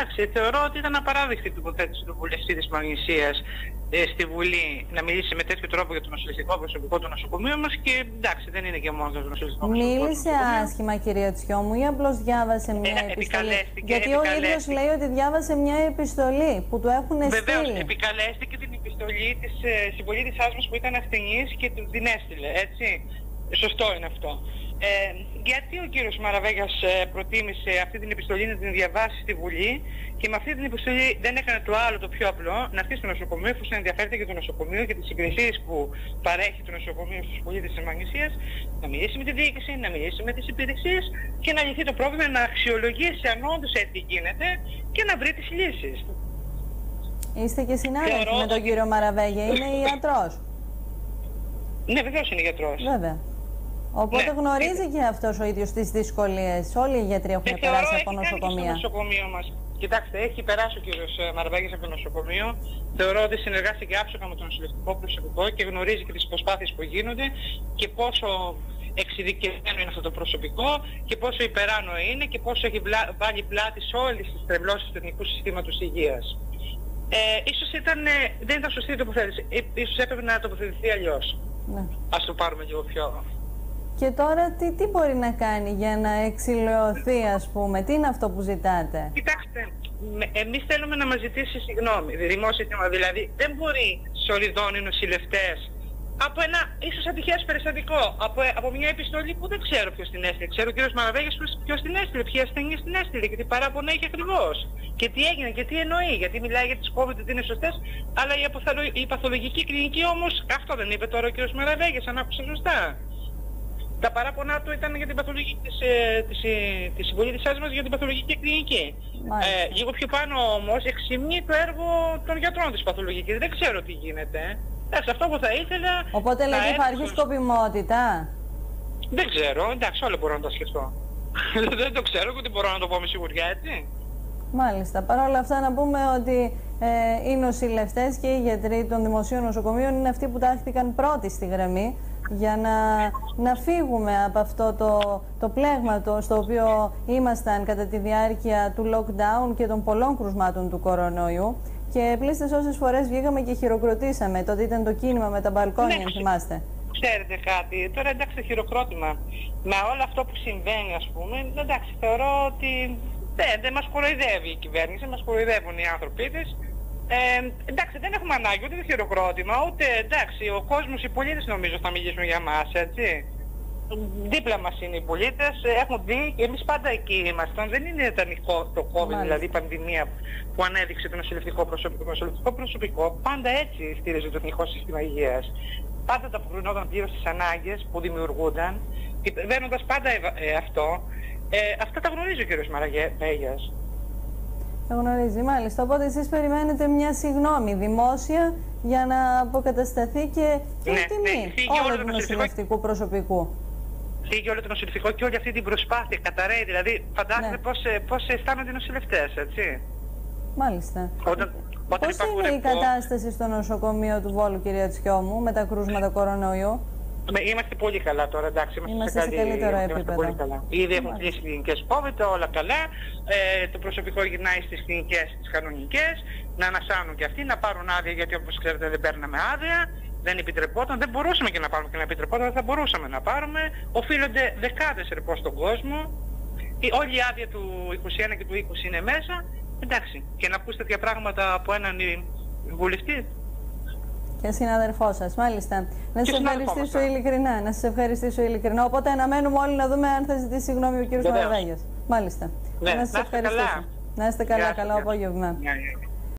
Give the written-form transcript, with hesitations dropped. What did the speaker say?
εντάξει, θεωρώ ότι ήταν απαράδεκτη η τοποθέτηση του βουλευτή της Μαγνησίας στη Βουλή να μιλήσει με τέτοιο τρόπο για το νοσηλευτικό προσωπικό του νοσοκομείου μας και εντάξει, δεν είναι και μόνο το νοσηλευτικό προσωπικό. Μίλησε άσχημα, κυρία Τσιόμου, ή απλώς διάβασε μια επιστολή? Γιατί ο ίδιος λέει ότι διάβασε μια επιστολή που του έχουν στείλει. Βεβαίως, επικαλέστηκε την επιστολή της συμπολίτησάς μας που ήταν ασθενής και του την έστειλε, έτσι. Σωστό είναι αυτό. Γιατί ο κύριος Μαραβέγιας προτίμησε αυτή την επιστολή να την διαβάσει στη Βουλή και με αυτή την επιστολή δεν έκανε το άλλο, το πιο απλό, να έρθει στο νοσοκομείο, εφόσον ενδιαφέρεται για το νοσοκομείο και τις υπηρεσίες που παρέχει το νοσοκομείο στους πολίτες της Μαγνησίας, να μιλήσει με τη διοίκηση, να μιλήσει με τις υπηρεσίες και να λυθεί το πρόβλημα, να αξιολογήσει αν όντως έτσι γίνεται και να βρει τις λύσεις. Είστε και συνάδελφοι με τον κύριο Μαραβέγια, είναι ιατρός? Ναι, βεβαίως είναι γιατρός. Βέβαια. Οπότε γνωρίζει και αυτός ο ίδιος τις δυσκολίες. Όλοι οι γιατροί έχουν περάσει από νοσοκομεία. Στο νοσοκομείο μας. Κοιτάξτε, έχει περάσει ο κύριος Μαραβέγιας από το νοσοκομείο. Θεωρώ ότι συνεργάστηκε άψογα με το νοσηλευτικό προσωπικό και γνωρίζει και τις προσπάθειες που γίνονται και πόσο εξειδικευμένο είναι αυτό το προσωπικό και πόσο υπεράνω είναι και πόσο έχει βάλει πλάτη σε όλες τις τρευλώσεις του εθνικού συστήματος υγείας. Ίσως δεν ήταν σωστή η τοποθέτηση. Ίσως έπρεπε να τοποθετηθεί αλλιώς. Ναι. Ας το πάρουμε λίγο πιο... Και τώρα τι μπορεί να κάνει για να εξηλαιωθεί, ας πούμε? Τι είναι αυτό που ζητάτε? Κοιτάξτε, εμείς θέλουμε να μας ζητήσει συγγνώμη, δημόσια θέμα. Δηλαδή δεν μπορεί σοριδών οι νοσηλευτές από ένα ίσως ατυχές περιστατικό, από μια επιστολή που δεν ξέρω ποιος την έστειλε. Ξέρω ο κύριος Μαραβέγιας ποιος την έστειλε, ποιοι ασθενείς την έστειλε και τι παράπονα έχει ακριβώς. Και τι έγινε και τι εννοεί, γιατί μιλάει για τις COVID ότι είναι σωστές, αλλά η παθολογική κλινική όμως, αυτό δεν είπε τώρα ο κύριος Μαραβέγιας, αν άκουσα σωστά. Τα παράπονά του ήταν για την παθολογική της συμπολίτησάς μας για την παθολογική κλινική. Λίγο πιο πάνω όμως εξυμνεί το έργο των γιατρών της παθολογικής. Δεν ξέρω τι γίνεται. Εντάξει, αυτό που θα ήθελα... Οπότε λέει ότι υπάρχει σκοπιμότητα. Δεν ξέρω, εντάξει, όλα μπορώ να τα σκεφτώ. Δεν το ξέρω και δεν μπορώ να το πω με σιγουριά, έτσι. Μάλιστα. Παρ' όλα αυτά να πούμε ότι οι νοσηλευτές και οι γιατροί των δημοσίων νοσοκομείων είναι αυτοί που τάχθηκαν πρώτοι στη γραμμή για να φύγουμε από αυτό το πλέγμα στο οποίο ήμασταν κατά τη διάρκεια του lockdown και των πολλών κρουσμάτων του κορονοϊού. Και πλήστες όσες φορές βγήκαμε και χειροκροτήσαμε. Τότε ήταν το κίνημα με τα μπαλκόνια, αν θυμάστε. Ξέρετε κάτι, τώρα εντάξει, το χειροκρότημα με όλο αυτό που συμβαίνει, ας πούμε, εντάξει, θεωρώ ότι δεν μας κοροϊδεύει η κυβέρνηση, μας κοροϊδεύουν οι άνθρωποι της. Εντάξει, δεν έχουμε ανάγκη ούτε το χειροκρότημα, ούτε εντάξει, ο κόσμος, οι πολίτες νομίζω θα μιλήσουν για μας, έτσι. Δίπλα μας είναι οι πολίτες, έχουν δει και εμείς πάντα εκεί ήμασταν. Δεν είναι το COVID, δηλαδή η πανδημία που ανέδειξε το νοσηλευτικό προσωπικό. Το νοσηλευτικό προσωπικό πάντα έτσι στήριζε το εθνικό σύστημα υγείας. Πάντα τα αποκρινόταν πλήρως στις ανάγκες που δημιουργούνταν, βαίνοντας πάντα αυτό. Αυτά τα γνωρίζει ο κ. Μαραβέγιας. Τα γνωρίζει, μάλιστα. Οπότε εσείς περιμένετε μια συγγνώμη δημόσια για να αποκατασταθεί και η τιμή όλου του νοσηλευτικού προσωπικού. Φύγει όλο το νοσηλευτικό και όλη αυτή την προσπάθεια καταραίει. Δηλαδή, φαντάζεστε πώς αισθάνονται οι νοσηλευτές, έτσι. Μάλιστα. Πώς είναι η κατάσταση στο νοσοκομείο του Βόλου, κυρία Τσιόμου, με τα κρούσματα κορονοϊού? Είμαστε πολύ καλά τώρα, εντάξει. Είμαστε σε καλύτερο επίπεδο. Πολύ καλά. Ήδη έχουν κλείσει κλινικές COVID, όλα καλά. Το προσωπικό γυρνάει στις κλινικές τις κανονικές, να ανασάνουν και αυτοί, να πάρουν άδεια, γιατί όπως ξέρετε δεν παίρναμε άδεια. Δεν επιτρεπόταν, δεν μπορούσαμε και να πάρουμε και να επιτρεπόταν, δεν θα μπορούσαμε να πάρουμε. Οφείλονται δεκάδες ρεπό στον κόσμο. Όλη η άδεια του 21 και του 20 είναι μέσα. Εντάξει, και να ακούσετε τέτοια πράγματα από έναν βουλευτή. Και συναδελφό σας, μάλιστα. Να σας ευχαριστήσω ειλικρινά. Να σας ευχαριστήσω ειλικρινά. Οπότε αναμένουμε όλοι να δούμε αν θα ζητήσει συγγνώμη ο κύριος Μαραβέγιας. Μάλιστα. Ναι, να σας ευχαριστήσω. Να είστε καλά, καλό απόγευμα.